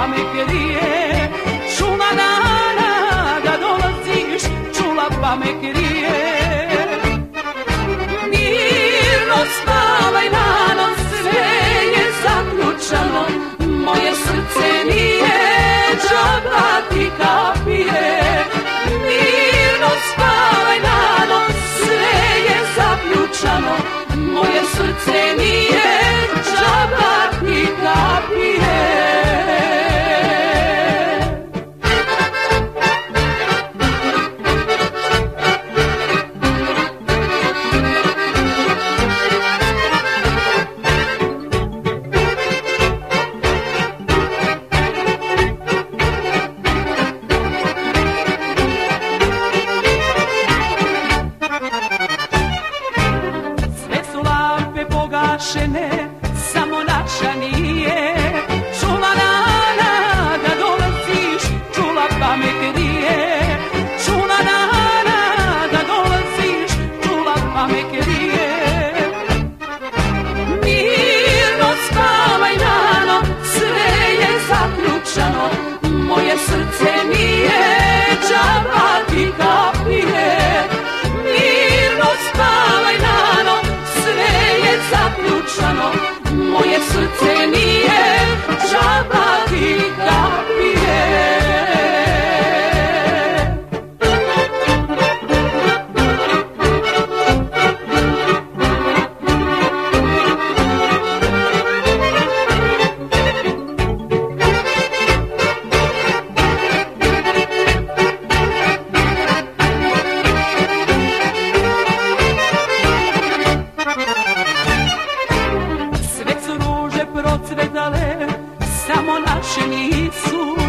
me krije, čula rana da dolaziš, čula pa me krije. Mirno spavaj rano, sve je zaključano, moje srce nije džaba ti kapije. Mirno spavaj rano, sve je zaključano, moje srce nije džaba ti kapije. Samo naša nije, čula rana da dolaziš, čula pa me krije, čula rana da dolaziš, čula pa me krije. Mirno spavaj rano, sve je zaključano, moje srce nije džaba ti kapije. Mirno spavaj rano, sve je zaključano, moje srce nije džaba ti kapije. Procvetale, samo naše nisu.